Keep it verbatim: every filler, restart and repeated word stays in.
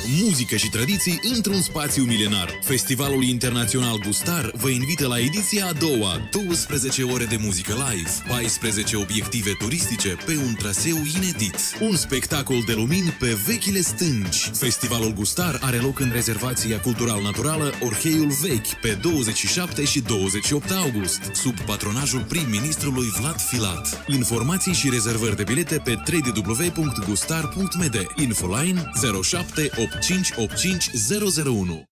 muzică și tradiții într-un spațiu milenar. Festivalul Internațional Gustar vă invită la ediția a doua, douăsprezece ore de muzică live, paisprezece obiective turistice pe un traseu inedit, un spectacol de lumini pe vechile stângi. Festivalul Gustar are loc în rezervația cultural-naturală Orheiul Vechi pe douăzeci și șapte și douăzeci și opt august, sub patronajul prim-ministrului Vlad Filat. Informații și rezervări de bilete pe w w w punct gustar punct m d. Infoline zero șapte opt cinci opt cinci zero zero unu.